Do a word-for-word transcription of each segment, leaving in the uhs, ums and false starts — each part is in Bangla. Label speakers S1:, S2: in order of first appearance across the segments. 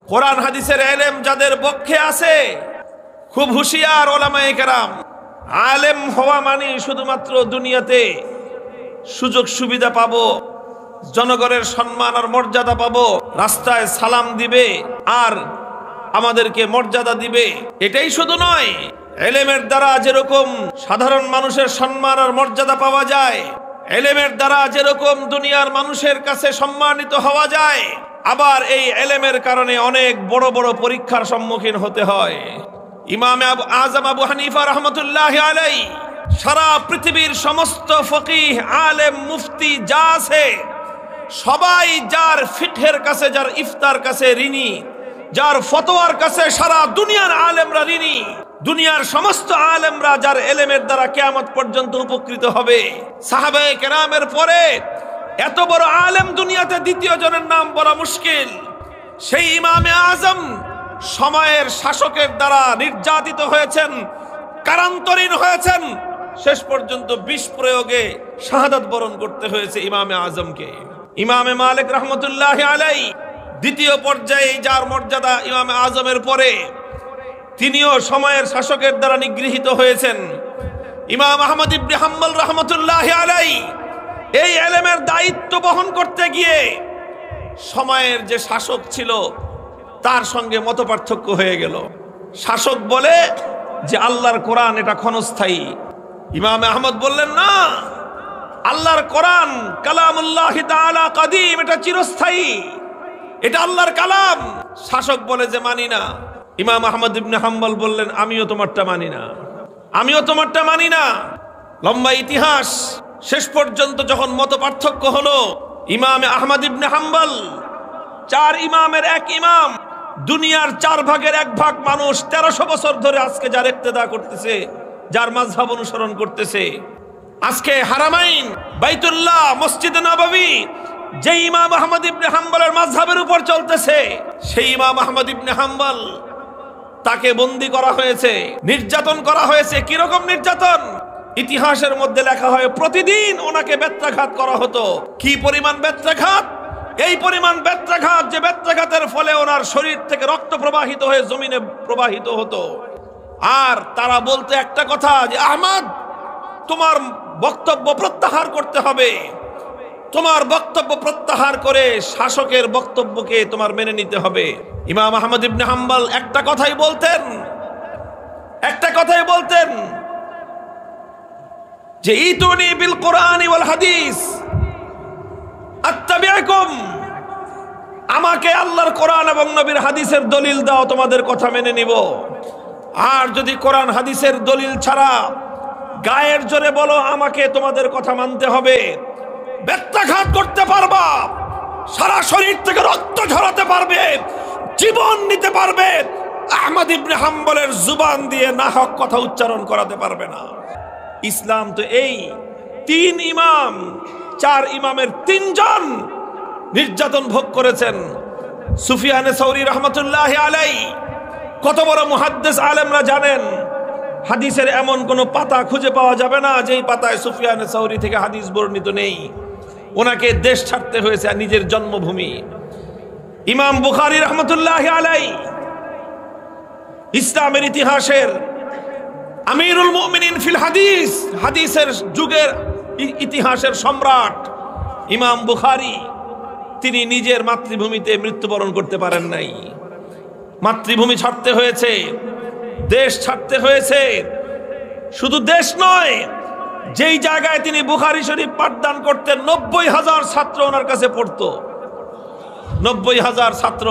S1: কোরআন হাদিসের ইলম যাদের পক্ষে আছে, খুব হুঁশিয়ার ওলামায়ে কেরাম। আলেম হওয়া মানে শুধুমাত্র দুনিয়াতে সুযোগ সুবিধা পাবো, জনগণের সম্মান আর মর্যাদা পাবো, রাস্তায় সালাম দিবে আর আমাদেরকে মর্যাদা দিবে, এটাই শুধু নয়। ইলমের দ্বারা যেরকম সাধারণ মানুষের সম্মান আর মর্যাদা পাওয়া যায়, ইলমের দ্বারা যেরকম দুনিয়ার মানুষের কাছে সম্মানিত হওয়া যায়, আবার এই ইলমের কারণে অনেক বড় বড় পরীক্ষার সম্মুখীন হতে হয়। ইমাম আজম আবু হানিফা রাহমাতুল্লাহি আলাইহি সারা পৃথিবীর সমস্ত ফকিহ, আলেম, মুফতি যা আছে সবাই যার ফিকহের কাছে, যার ইফতার কাছে ঋণী, যার ফতোয়ার কাছে সারা দুনিয়ার আলেমরা ঋণী। দুনিয়ার সমস্ত আলেমরা যার ইলমের দ্বারা কিয়ামত পর্যন্ত উপকৃত হবে। সাহাবায়ে কেরামের পরে এত বড় আলেম দুনিয়াতে দ্বিতীয় জনের নাম বলা মুশকিল। সেই ইমামে আজম সময়ের শাসকের দ্বারা নির্যাতিত হয়েছেন, কারান্তরীণ হয়েছেন, শেষ পর্যন্ত বিষ প্রয়োগে শাহাদাত বরণ করতে হয়েছে ইমামে আজমকে। ইমামে মালিক রহমতুল্লাহি আলাইহি দ্বিতীয় পর্যায়ে যার মর্যাদা ইমামে আজমের পরে, তিনিও সময়ের শাসকের দ্বারা নিগৃহীত হয়েছেন। ইমাম আহমদ ইবনে হাম্বল রহমতুল্লাহি আলাইহি এই ইলমের দায়িত্ব বহন করতে গিয়ে সময়ের যে শাসক ছিল তার সঙ্গে মতপার্থক্য হয়ে গেল। শাসক বলে যে আল্লাহর কোরআন এটা ক্ষণস্থায়ী, ইমাম আহমদ বললেন না, আল্লাহর কোরআন কালামুল্লাহি তাআলা কাদিম, এটা চিরস্থায়ী, এটা আল্লাহর কালাম। শাসক বলে যে মানি না। ইমাম আহমদ ইবনে হাম্বল বললেন আমিও তোমারটা মানি না, আমিও তোমারটা মানি না। লম্বা ইতিহাস, শেষ পর্যন্ত যখন মত পার্থক্য হলো, ইমাম আহমদ ইবনে হাম্বল চার ইমামের এক ইমাম, দুনিয়ার চার ভাগের এক ভাগ মানুষ তেরোশো বছর ধরে আজকে যার ইক্তেদা করতেছে, যার মাযহাব অনুসরণ করতেছে, আজকে হারামাইন, বাইতুল্লাহ, মসজিদে নববী যে ইমাম আহমদ ইবনে হাম্বলের মাযহাবের উপর চলতেছে, সেই ইমাম আহমদ ইবনে হাম্বল তাকে বন্দী করা হয়েছে, নির্যাতন করা হয়েছে। কিরকম নির্যাতন? ইতিহাসের মধ্যে লেখা হয় প্রতিদিন ওনাকে বেত্রাঘাত করা হতো। কি পরিমাণ বেত্রাঘাত? এই পরিমাণ বেত্রাঘাত যে বেত্রাঘাতের ফলে ওনার শরীর থেকে রক্ত প্রবাহিত হয়ে জমিনে প্রবাহিত হতো। আর তারা বলতে একটা কথা যে আহমদ, তোমার বক্তব্য প্রত্যাহার করতে হবে, তোমার বক্তব্য প্রত্যাহার করে শাসকের বক্তব্যকে তোমার মেনে নিতে হবে। ইমাম আহমদ ইবনে হাম্বল একটা কথাই বলতেন, একটা কথাই বলতেন যে ইতুনি বিল কোরআন ওয়াল হাদিস আত্তাবিউকুম, আমাকে আল্লাহর কোরআন এবং নবীর হাদিসের দলিল দাও, তোমাদের কথা মেনে নিব। আর যদি কোরআন হাদিসের দলিল ছাড়া গায়ের জোরে বলো আমাকে তোমাদের কথা মানতে হবে, বেত্রাঘাত করতে পারবা, সারা শরীর থেকে রক্ত ঝরাতে পারবে, জীবন নিতে পারবে, আহমদ ইবনে হাম্বলের জুবান দিয়ে নাহক কথা উচ্চারণ করাতে পারবে না। ইসলাম তো এই তিন ইমাম, চার ইমামের তিনজন নির্যাতন ভোগ করেছেন। সুফিয়ানে সৌরি রহমতুল্লাহি আলাইহি কত বড় মুহাদ্দিস আলেমরা জানেন, হাদিসের এমন কোন পাতা খুঁজে পাওয়া যাবে না যেই পাতায় সুফিয়ানে সৌরি থেকে হাদিস বর্ণিত নেই। ওনাকে দেশ ছাড়তে হয়েছে, নিজের জন্মভূমি। ইমাম বুখারী রহমতুল্লাহি আলাইহি ইসলামের ইতিহাসের আমিরুল মুমিনিন ফিল হাদিস, হাদিসের যুগের ইতিহাসের সম্রাট ইমাম বুখারী, তিনি নিজের মাতৃভূমিতে মৃত্যুবরণ করতে পারেন নাই। মাতৃভূমি ছাড়তে হয়েছে, দেশ ছাড়তে হয়েছে। শুধু দেশ নয়, যেই জায়গায় তিনি বুখারী শরীফ পাঠদান করতেন নব্বই হাজার ছাত্র ওনার কাছে পড়তো, নব্বই হাজার ছাত্র।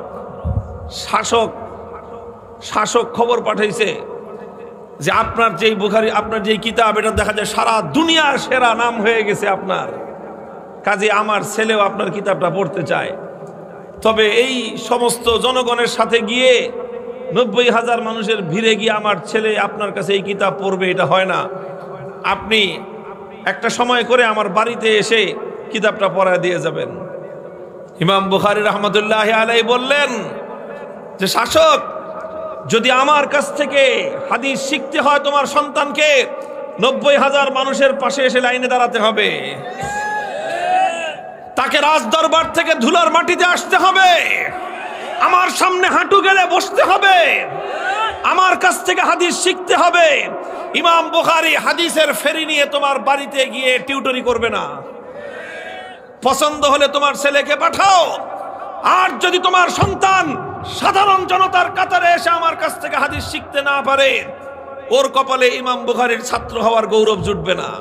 S1: শাসক শাসক খবর পাঠাইছে যে আপনার যেই বুখারী, আপনার যেই কিতাব, এটা দেখা যায় সারা দুনিয়ার সেরা নাম হয়ে গেছে আপনার, কাজে আমার ছেলেও আপনার কিতাবটা পড়তে চায়। তবে এই সমস্ত জনগণের সাথে গিয়ে নব্বই হাজার মানুষের ভিড়ে গিয়ে আমার ছেলে আপনার কাছে এই কিতাব পড়বে, এটা হয় না। আপনি একটা সময় করে আমার বাড়িতে এসে কিতাবটা পড়ায় দিয়ে যাবেন। ইমাম বুখারী রাহমাতুল্লাহি আলাইহি বললেন যে শাসক, যদি আমার কাছ থেকে হাদিস শিখতে হয় তোমার সন্তানকে, নব্বই হাজার মানুষের পাশে এসে লাইনে দাঁড়াতে হবে, তাকে রাজ দরবার থেকে ধুলার মাটিতে আসতে হবে, আমার সামনে হাঁটু গেড়ে বসতে হবে, আমার কাছ থেকে হাদিস শিখতে হবে। ইমাম বুখারী হাদিসের ফেরি নিয়ে তোমার বাড়িতে গিয়ে টিউটরি করবে না। পছন্দ হলে তোমার ছেলেকে পাঠাও, আর যদি তোমার সন্তান সাধারণ জনতার কাতারে এসে আমার কাছ থেকে হাদিস শিখতে না পারে, ওর কপালে ইমাম বুখারীর ছাত্র হওয়ার গৌরব জুটবে না।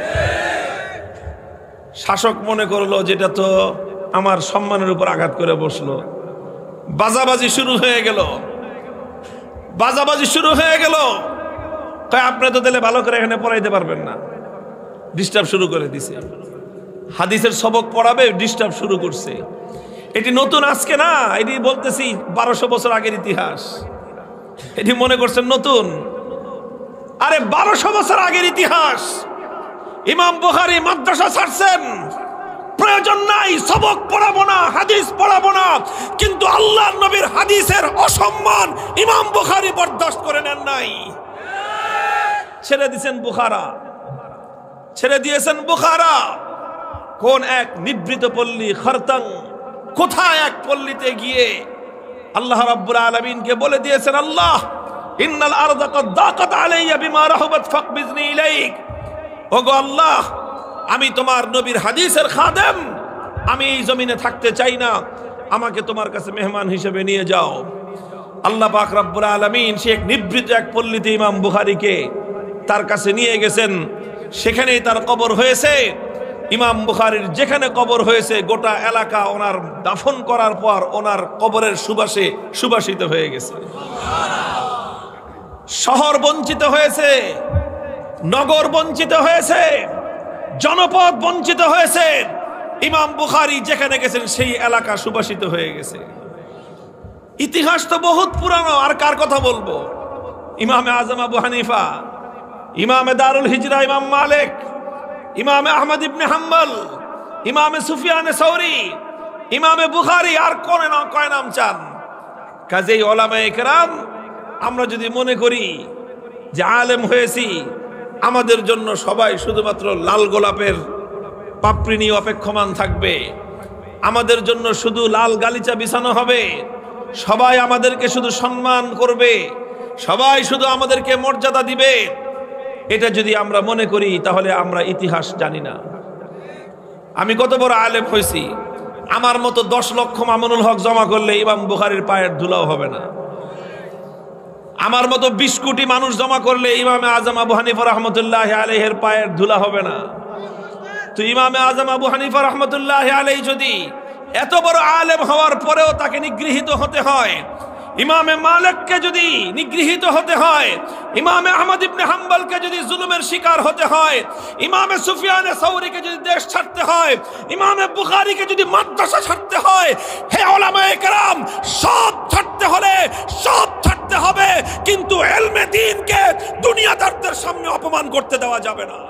S1: শাসক মনে করলো যেটা তো আমার সম্মানের উপর আঘাত করে বসলো, বাজাবাজি শুরু হয়ে গেল, বাজাবাজি শুরু হয়ে গেল। তাই আপনি তো তাহলে ভালো করে এখানে পড়াইতে পারবেন না, ডিস্টার্ব শুরু করে দিছে। হাদিসের সবক পড়াবে, ডিস্টার্ব শুরু করছে। এটি নতুন আজকে না, এটি বলতেছি বারোশো বছর আগের ইতিহাস। এটি মনে করছেন নতুন? আরে বারোশো বছর আগের ইতিহাস। ইমাম বুখারী মাদ্রাসা ছাড়ছেন, প্রয়োজন নাই, সবক পড়াবো না, হাদিস পড়াবো না, কিন্তু আল্লাহর নবীর হাদিসের অসম্মান ইমাম বুখারী বরদাস্ত করে নেন নাই। ছেড়ে দিয়েছেন বুখারা, ছেড়ে দিয়েছেন বুখারা। কোন এক নিভৃত পল্লী খারতাং, কোথায় এক পল্লীতে গিয়ে আল্লাহ রাব্বুল আলামিনকে বলে দিয়েছেন, আল্লাহ ইন্নাল আরদা কাদ দাকাত আলাইয়া বিমা রাহাবাত ফাকবিজনি ইলাইক। ওগো আল্লাহ, আমি তোমার নবীর হাদিসের খাদেম, আমি এই জমিনে থাকতে চাই না, আমাকে তোমার কাছে মেহমান হিসেবে নিয়ে যাও। আল্লাহ পাক রব্বুল আলামিন সে এক নিভৃত এক পল্লীতে ইমাম বুখারীকে তার কাছে নিয়ে গেছেন। সেখানেই তার কবর হয়েছে। ইমাম বুখারীর যেখানে কবর হয়েছে গোটা এলাকা ওনার দাফন করার পর ওনার কবরের সুবাসে সুবাসিত হয়ে গেছে। শহর বঞ্চিত হয়েছে, নগর বঞ্চিত হয়েছে, জনপদ বঞ্চিত হয়েছে। ইমাম বুখারী যেখানে গেছেন সেই এলাকা সুবাসিত হয়ে গেছে। ইতিহাস তো বহুত পুরানো, আর কার কথা বলবো? ইমামে আজম আবু হানিফা, ইমামে দারুল হিজরা ইমাম মালিক, ইমামে আহমদ ইবনে হাম্বল, ইমামে সুফিয়ানে সৌরি, ইমামে বুখারী, আর কোন না কয় নাম চান। কাজেই উলামায়ে কেরাম, আমরা যদি মনে করি যে আলেম হয়েছি, আমাদের জন্য সবাই শুধুমাত্র লাল গোলাপের পাপড়ি নিয়ে অপেক্ষমান থাকবে, আমাদের জন্য শুধু লাল গালিচা বিছানো হবে, সবাই আমাদেরকে শুধু সম্মান করবে, সবাই শুধু আমাদেরকে মর্যাদা দিবে, এটা যদি আমরা মনে করি তাহলে আমরা ইতিহাস জানি না। আমি কত বড় আলেম হয়েছি, আমার মতো দশ লক্ষ মামুনুল হক জমা করলে ইমাম বুখারীর পায়ের ধুলাও হবে না। আমার মতো বিশ কোটি মানুষ জমা করলে ইমামে আজম আবু হানিফা রহমতুল্লাহ আলাইহির পায়ের ধুলা হবে না। তো ইমামে আজম আবু হানিফা রহমতুল্লাহ আলাইহি যদি এত বড় আলেম হওয়ার পরেও তাকে নিগৃহীত হতে হয়, ইমামে মালিককে যদি নিগৃহীত হতে হয়, ইমামে আহমদ ইবনে হাম্বলকে যদি জুলুমের শিকার হতে হয়, ইমামে সুফিয়ানে সৌরিকে যদি দেশ ছাড়তে হয়, ইমামে বুখারীকে যদি মাদ্রাসা ছাড়তে হয়, হে উলামায়ে কেরাম, সব ছাড়তে হলে সব ছাড়তে হবে, কিন্তু ইলমে দ্বীনকে দুনিয়াদারদের সামনে অপমান করতে দেওয়া যাবে না।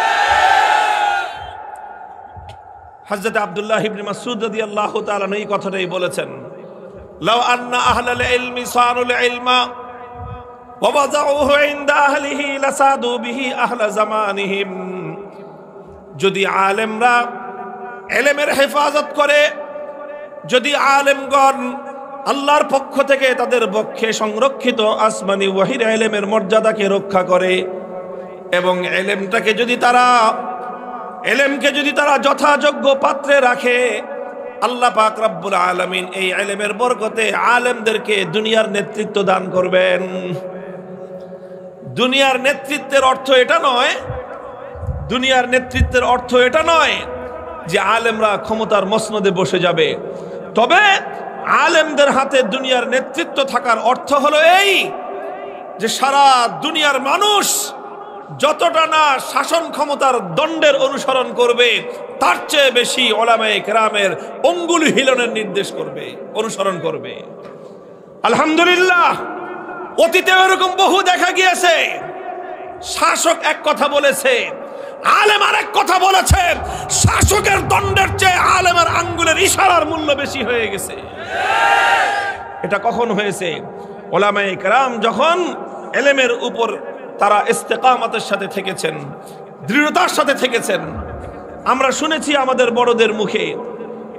S1: হযরত আব্দুল্লাহ ইবনে মাসউদ রাদিয়াল্লাহু তাআলা এই কথাটাই বলেছেন, লাউ আন্না আহলাল ইলমি সানুল ইলমা ওয়া ওয়াযাউহু ইনদা আহলিহি লাসাদু বিহি আহলা জামানিহিম। যদি আলেমরা ইলমের হেফাজত করে, যদি আলেমগণ আল্লাহর পক্ষ থেকে তাদের পক্ষে সংরক্ষিত আসমানি ওয়াহির ইলমের মর্যাদাকে রক্ষা করে, এবং ইলমটাকে যদি তারা ইলমকে যদি তারা যথাযোগ্য পাত্রে রাখে, আল্লাহ পাক রব্বুল আলামিন এই ইলমের বরকতে আলেমদেরকে দুনিয়ার নেতৃত্ব দান করবেন। দুনিয়ার নেতৃত্বের অর্থ এটা নয়, দুনিয়ার নেতৃত্বের অর্থ এটা নয় যে আলেমরা ক্ষমতার মসনদে বসে যাবে। তবে আলেমদের হাতে দুনিয়ার নেতৃত্ব থাকার অর্থ হলো এই যে সারা দুনিয়ার মানুষ যতটা না শাসন ক্ষমতার দণ্ডের অনুসরণ করবে, তার চেয়ে বেশি উলামায়ে কেরামের অঙ্গুলি হিলনের নির্দেশ করবে, অনুসরণ করবে। আলহামদুলিল্লাহ, অতীতে এরকম বহু দেখা গিয়েছে। শাসক এক কথা বলেছে, আলেম আরেক কথা বলেছে, শাসকের দণ্ডের চেয়ে আলেমের আঙ্গুলের ইশারার মূল্য বেশি হয়ে গেছে। এটা কখন হয়েছে? উলামায়ে কেরাম যখন ইলমের উপর তারা ইস্তেকামতের সাথে থেকেছেন, দৃঢ়তার সাথে থেকেছেন। আমরা শুনেছি আমাদের বড়দের মুখে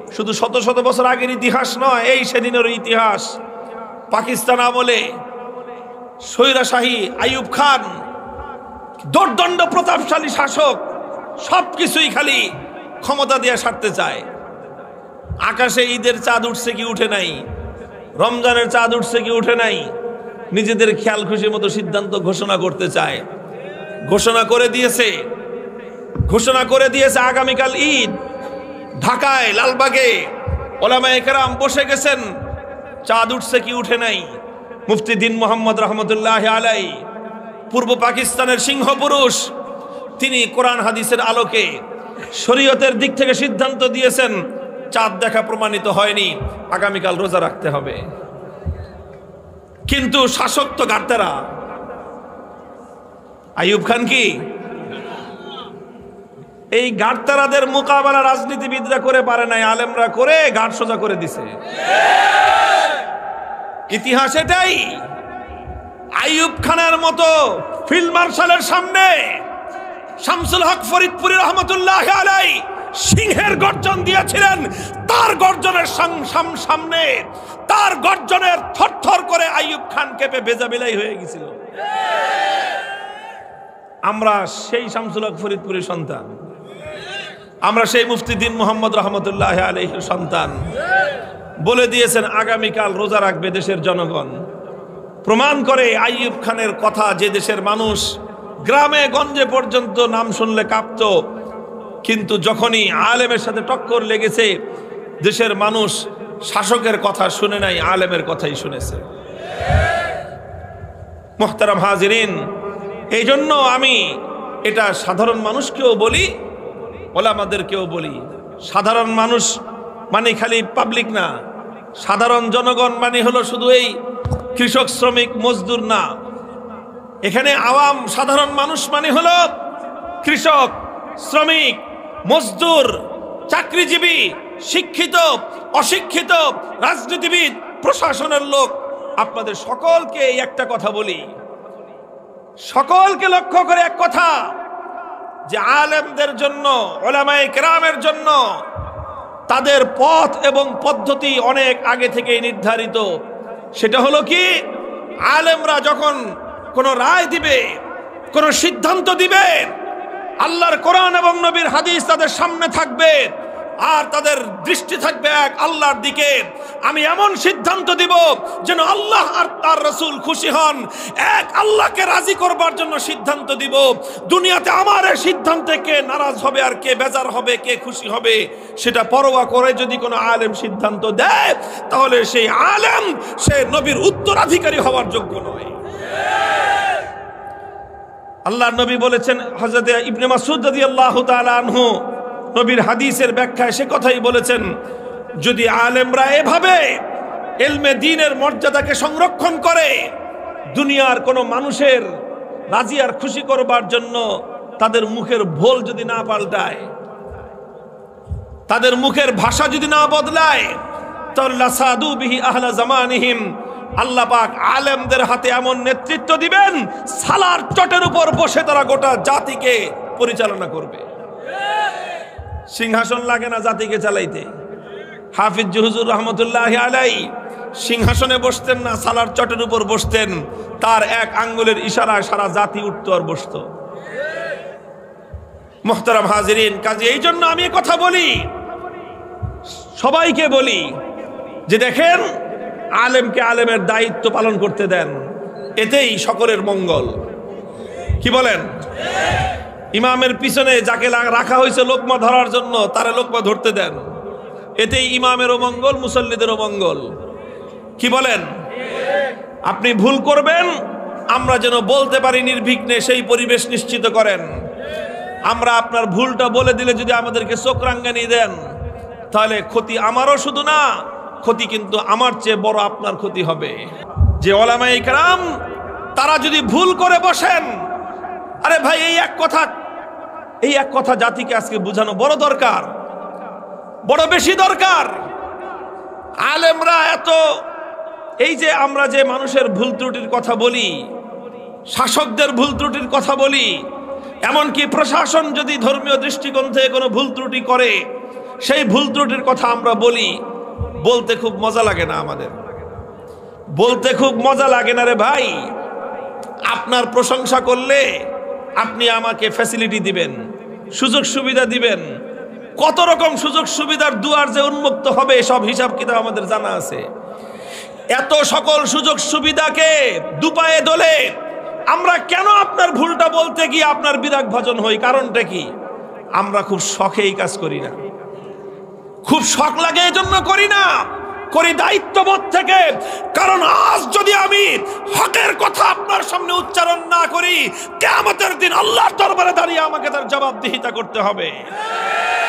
S1: শুধু শত শত বছর আগের ইতিহাস নয়, এই সেদিনের ইতিহাস। পাকিস্তান আমলে স্বৈরাশাহী আইয়ুব খান, দোর্দণ্ড প্রতাপশালী শাসক, সবকিছুই খালি ক্ষমতা দিয়ে সারতে চায়। আকাশে ঈদের চাঁদ উঠছে কি উঠে নাই, রমজানের চাঁদ উঠছে কি উঠে নাই, নিজেদের খেয়াল খুশি মতো সিদ্ধান্ত ঘোষণা করতে চায়। ঘোষণা করে দিয়েছে ঘোষণা করে দিয়েছে আগামীকাল ঈদ। ঢাকায় লালবাগে ওলামায়ে কেরাম বসে গেছেন, চাঁদ উঠছে কি উঠে নাই। মুফতি দ্বীন মোহাম্মদ রহমতুল্লাহ আলাই, পূর্ব পাকিস্তানের সিংহ পুরুষ, তিনি কোরআন হাদিসের আলোকে শরীয়তের দিক থেকে সিদ্ধান্ত দিয়েছেন চাঁদ দেখা প্রমাণিত হয়নি, আগামীকাল রোজা রাখতে হবে। কিন্তু শাসক তো গার্তারা। আইয়ুব খান কি এই গার্তারাদের মোকাবেলা রাজনীতিবিদরা করে পারে নাই, আলেমরা করে গাঢ় সোজা করে দিছে। ইতিহাস এটাই। আইয়ুব খানের মতো ফিল্ড মার্শালের সামনে শামসুল হক ফরিদপুরি রহমতুল্লাহ আলাই সিংহের গর্জন দিয়েছিলেন। তার গর্জনের সামনে, তার গর্জনের থরথর করে আইয়ুব খান কেঁপে বেজাবিলাই হয়ে গেছিল। আমরা সেই শামসুল হক ফরিদপুরের সন্তান, আমরা সেই মুফতি দ্বীন মোহাম্মদ রহমতুল্লাহ আলাইহির সন্তান। বলে দিয়েছেন আগামীকাল রোজা রাখবে দেশের জনগণ। প্রমাণ করে আইয়ুব খানের কথা, যে দেশের মানুষ গ্রামে গঞ্জে পর্যন্ত নাম শুনলে কাঁপত, কিন্তু যখনই আলেমের সাথে টক্কর লেগেছে দেশের মানুষ শাসকের কথা শুনে নাই, আলেমের কথাই শুনেছে। মুহতারাম হাজিরিন, এই জন্য আমি এটা সাধারণ মানুষকেও বলি, ওলামাদেরকেও বলি। সাধারণ মানুষ মানে খালি পাবলিক না, সাধারণ জনগণ মানে হলো শুধু এই কৃষক শ্রমিক মজদুর না। এখানে আওয়াম সাধারণ মানুষ মানে হলো কৃষক, শ্রমিক, মজদুর, চাকরিজীবী, শিক্ষিত, অশিক্ষিত, রাজনীতিবিদ, প্রশাসনের লোক। আপনাদের সকলকে এই একটা কথা বলি, সকলকে লক্ষ্য করে এক কথা, যে আলেমদের জন্য, উলামায়ে কেরামের জন্য তাদের পথ এবং পদ্ধতি অনেক আগে থেকেই নির্ধারিত। সেটা হলো কি, আলেমরা যখন কোনো রায় দিবে, কোনো সিদ্ধান্ত দিবে, আল্লাহর কোরআন এবং নবীর হাদিস তাদের সামনে থাকবে, আর তাদের দৃষ্টি থাকবে এক আল্লাহর দিকে। আমি এমন সিদ্ধান্ত দিব যেন আল্লাহ আর তার রাসূল খুশি হন। এক আল্লাহকে রাজি করবার জন্য সিদ্ধান্ত দিব। দুনিয়াতে আমার এই সিদ্ধান্তে কে নারাজ হবে আর কে বেজার হবে, কে খুশি হবে, সেটা পরোয়া করে যদি কোনো আলেম সিদ্ধান্ত দেয়, তাহলে সেই আলেম সে নবীর উত্তরাধিকারী হওয়ার যোগ্য নয়। আল্লাহর নবী বলেছেন, হযরত ইবনে মাসউদ রাদিয়াল্লাহু তাআলা আনহু নবীর হাদিসের ব্যাখ্যায় সে কথাই বলেছেন, যদি আলেমরা এভাবে ইলমে দ্বীনের মর্যাদাকে সংরক্ষণ করে, দুনিয়ার কোনো মানুষের রাজি আর খুশি করবার জন্য তাদের মুখের ভোল যদি না পাল্টায়, তাদের মুখের ভাষা যদি না বদলায়, তাহলে লাসাদু বিহি আহলা জামানিহিম, আল্লাহ পাক আলেমদের হাতে এমন নেতৃত্ব দিবেন, সালার চটের উপর বসে তারা গোটা জাতিকে পরিচালনা করবে। সিংহাসন লাগে না জাতিকে চালাইতে। হাফিজ হুজুর রহমতুল্লাহ আলাই সিংহাসনে বসতেন না, সালার চটের উপর বসতেন। তার এক আঙ্গুলের ইশারায় সারা জাতি উঠতো আর বসতো। মুহতারাম হাজিরিন, কাজে এই জন্য আমি কথা বলি, সবাইকে বলি যে দেখেন, আলেমকে আলেমের দায়িত্ব পালন করতে দেন, এতেই সকলের মঙ্গল। কি বলেন? ইমামের পিছনে যাকে রাখা হয়েছে লোকমা ধরার জন্য, তারে লোকমা ধরতে দেন, এতেই ইমামেরও মঙ্গল, মুসল্লিদেরও মঙ্গল। কি বলেন? আপনি ভুল করবেন, আমরা যেন বলতে পারি নির্বিঘ্নে, সেই পরিবেশ নিশ্চিত করেন। আমরা আপনার ভুলটা বলে দিলে যদি আমাদেরকে চোখ রাঙ্গানি দেন, তাহলে ক্ষতি আমারও শুধু না, ক্ষতি কিন্তু আমার চেয়ে বড় আপনার ক্ষতি হবে। যে উলামায়ে কেরাম তারা যদি ভুল করে বসেন, আরে ভাই, এই এক কথা এই এক কথা জাতিকে আজকে বোঝানো বড় দরকার, বড় বেশি দরকার। আলেমরা এত, এই যে আমরা যে মানুষের ভুল ত্রুটির কথা বলি, শাসকদের ভুল ত্রুটির কথা বলি, এমনকি প্রশাসন যদি ধর্মীয় দৃষ্টিকোণ থেকে কোনো ভুল ত্রুটি করে, সেই ভুল ত্রুটির কথা আমরা বলি, বলতে খুব মজা লাগে না আমাদের? বলতে খুব মজা লাগে না রে ভাই? আপনার প্রশংসা করলে আপনি আমাকে ফ্যাসিলিটি দিবেন, সুযোগ সুবিধা দিবেন, কত রকম সুযোগ সুবিধার দুয়ার যে উন্মুক্ত হবে সব হিসাব কিতাব আমাদের জানা আছে। এত সকল সুযোগ সুবিধাকে দুপায়ে দোলে আমরা কেন আপনার ভুলটা বলতে গিয়ে আপনার বিরাগ ভাজন হই? কারণটা কি? আমরা খুব শখেই কাজ করি না, খুব শখ লাগে এই জন্য করি না, করি দায়িত্ববোধ থেকে। কারণ আজ যদি আমি হকের কথা আপনার সামনে উচ্চারণ না করি, কিয়ামতের দিন আল্লাহর দরবারে দাঁড়িয়ে আমাকে তার জবাবদিহিতা করতে হবে।